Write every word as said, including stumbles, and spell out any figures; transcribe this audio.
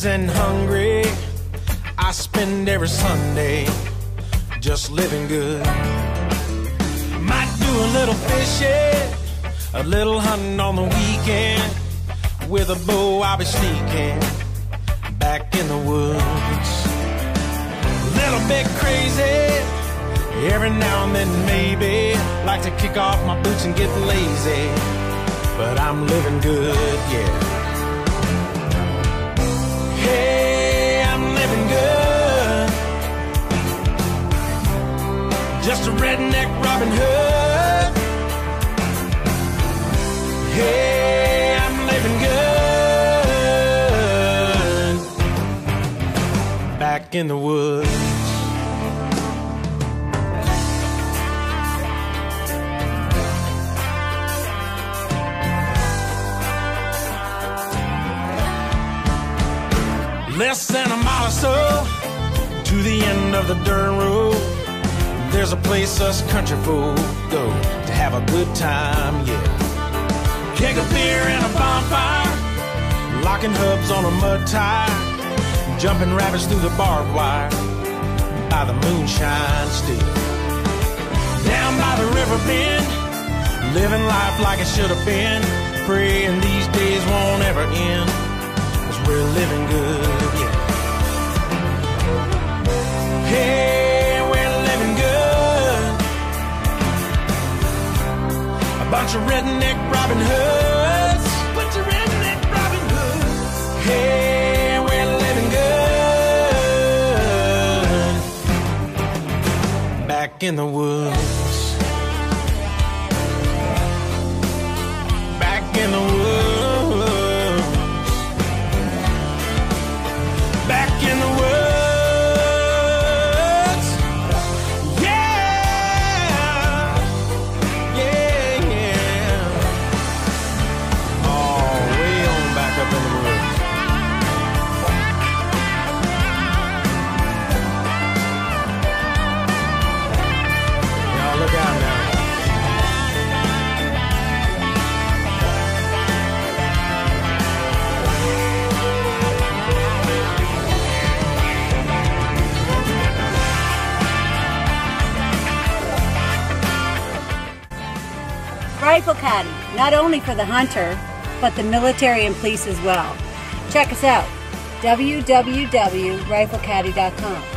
kids and hungry, I spend every Sunday just living good. Might do a little fishing, a little hunting on the weekend. With a bow I'll be sneaking back in the woods. A little bit crazy, every now and then maybe. Like to kick off my boots and get lazy, but I'm living good, yeah. Hey, I'm living good, just a redneck Robin Hood. Hey, I'm living good, back in the woods. Less than a mile or so to the end of the dirt road, there's a place us country folk go to have a good time, yeah. Keg of beer and a bonfire, locking hubs on a mud tire, jumping rabbits through the barbed wire by the moonshine still. Down by the river bend, living life like it should have been, praying these days won't ever end, 'cause we're living good, yeah. Hey, we're living good, a bunch of redneck Robin Hoods, bunch of redneck Robin Hoods. Hey, we're living good, back in the woods, back in the woods, back in the woods. Rifle Caddy, not only for the hunter, but the military and police as well. Check us out, w w w dot rifle caddy dot com.